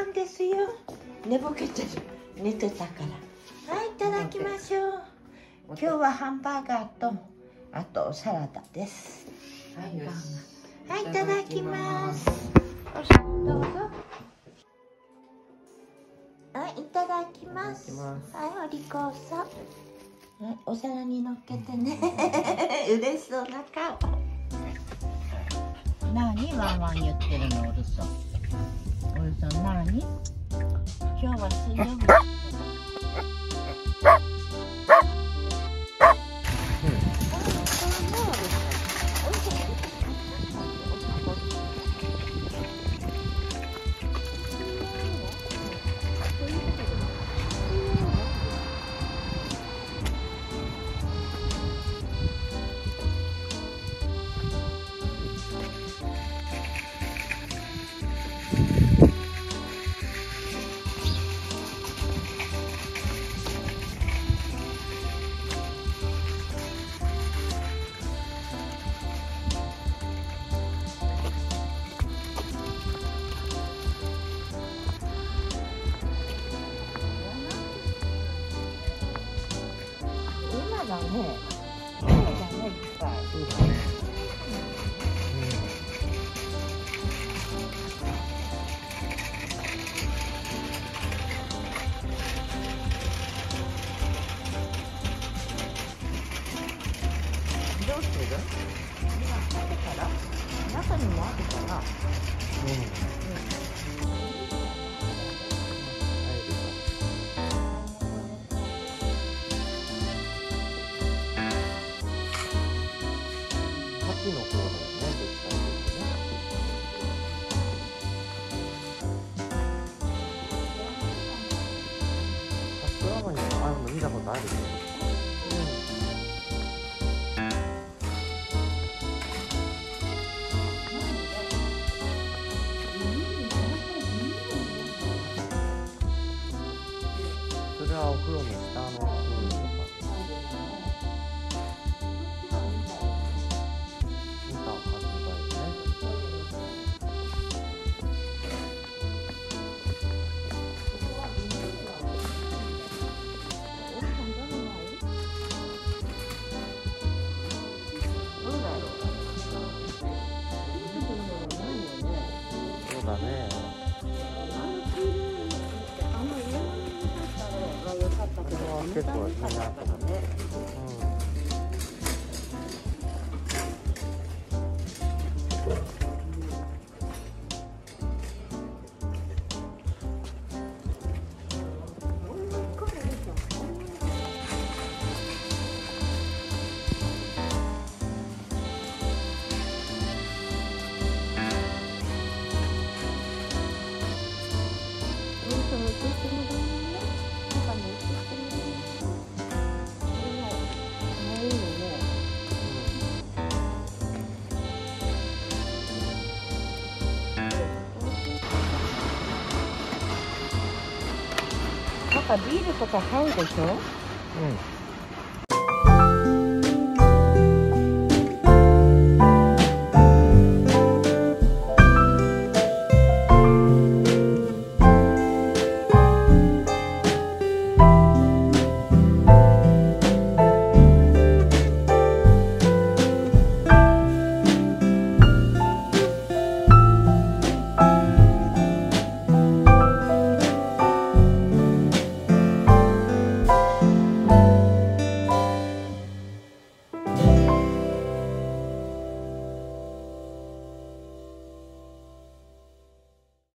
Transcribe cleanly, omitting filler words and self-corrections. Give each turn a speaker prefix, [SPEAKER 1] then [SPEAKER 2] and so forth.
[SPEAKER 1] んですよ。寝ぼけてる。寝てたから。はい、いただきましょう。今日はハンバーガーとあとサラダです。はい、はい、いただきます。どうぞ。はい、いただきます。はい、お利口さん。はい、お皿に乗っけてね。嬉しそうな顔。なにワンワン言ってるの、おるそ。おるそ、なに。今日は水曜日。だね。そうだね、いっぱい。そうだね。どうする？今食べたら中にもあるから。の方だよね、どっちかっていうとね。ドラマにもあるの見たことあるよね。それはお風呂の下の部分とか。だね。結構気になったね。なんかビールとか買うでしょ？うん。